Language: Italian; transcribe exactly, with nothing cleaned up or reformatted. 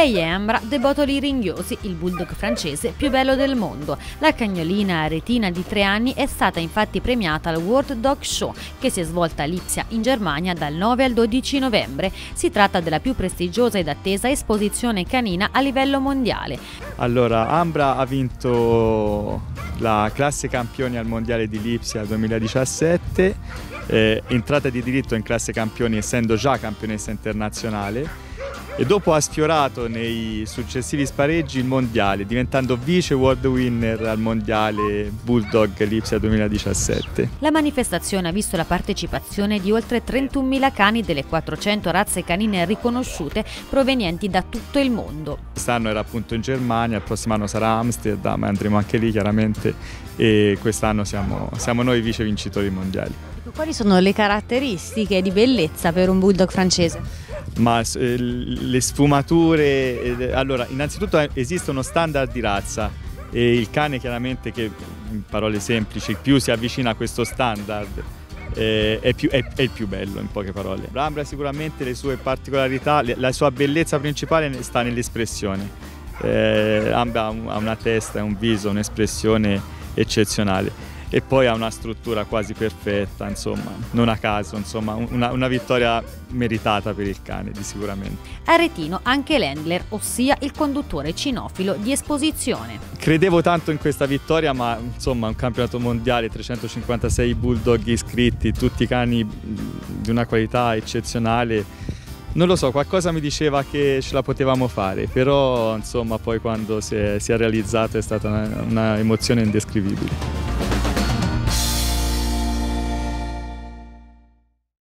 Lei è Ambra de Botoli Ringhiosi, il bulldog francese più bello del mondo. La cagnolina aretina di tre anni è stata infatti premiata al World Dog Show, che si è svolta a Lipsia in Germania dal nove al dodici novembre. Si tratta della più prestigiosa ed attesa esposizione canina a livello mondiale. Allora, Ambra ha vinto la classe campioni al mondiale di Lipsia duemiladiciassette, eh, entrata di diritto in classe campioni essendo già campionessa internazionale, e dopo ha sfiorato nei successivi spareggi il mondiale, diventando vice world winner al mondiale Bulldog Lipsia duemiladiciassette. La manifestazione ha visto la partecipazione di oltre trentunomila cani delle quattrocento razze canine riconosciute provenienti da tutto il mondo. Quest'anno era appunto in Germania, il prossimo anno sarà Amsterdam, andremo anche lì chiaramente, e quest'anno siamo, siamo noi vice vincitori mondiali. Quali sono le caratteristiche di bellezza per un bulldog francese? Ma eh, le sfumature, eh, allora innanzitutto esiste uno standard di razza e il cane chiaramente, che in parole semplici più si avvicina a questo standard eh, è, più, è, è il più bello, in poche parole. Ambra sicuramente le sue particolarità, la sua bellezza principale sta nell'espressione. eh, Ambra ha una testa e un viso, un'espressione eccezionale. E poi ha una struttura quasi perfetta, insomma, non a caso, insomma, una, una vittoria meritata per il cane, di sicuramente. Aretino anche l'handler, ossia il conduttore cinofilo di esposizione. Credevo tanto in questa vittoria, ma insomma un campionato mondiale, trecentocinquantasei bulldog iscritti, tutti cani di una qualità eccezionale. Non lo so, qualcosa mi diceva che ce la potevamo fare, però insomma poi quando si è, si è realizzato è stata una, una emozione indescrivibile.